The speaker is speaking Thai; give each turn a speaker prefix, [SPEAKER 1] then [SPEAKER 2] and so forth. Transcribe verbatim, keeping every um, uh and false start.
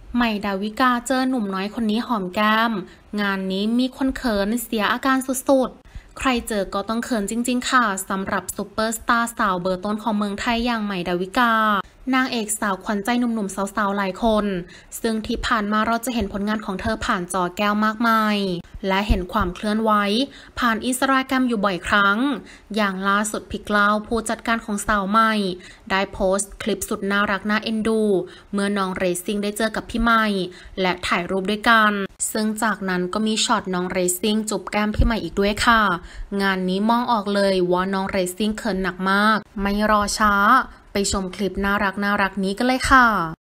[SPEAKER 1] ใหม่ดาวิกาเจอหนุ่มน้อยคนนี้หอมแก้มงานนี้มีคนเขินเสียอาการสุดๆใครเจอก็ต้องเขินจริงๆค่ะสำหรับซุปเปอร์สตาร์สาวเบอร์ต้นของเมืองไทยอย่างใหม่ดาวิกานางเอกสาวขวัญใจหนุ่มๆสาวๆหลายคนซึ่งที่ผ่านมาเราจะเห็นผลงานของเธอผ่านจอแก้วมากมายและเห็นความเคลื่อนไหวผ่านอินสตาแกรมอยู่บ่อยครั้งอย่างล่าสุดพิกเล่าผู้จัดการของสาวใหม่ได้โพสต์คลิปสุดน่ารักน่าเอ็นดูเมื่อน้องเรซิ่งได้เจอกับพี่ใหม่และถ่ายรูปด้วยกันซึ่งจากนั้นก็มีช็อตน้องเรซิ่งจูบแก้มพี่ใหม่อีกด้วยค่ะงานนี้มองออกเลยว่าน้องเรซิ่งเขินหนักมากไม่รอช้าไปชมคลิปน่ารักน่ารักนี้กันเลยค่ะ